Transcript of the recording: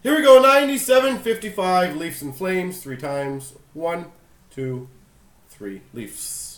Here we go, 97, 55, Leafs and Flames, 3 times. 1, 2, 3, Leafs.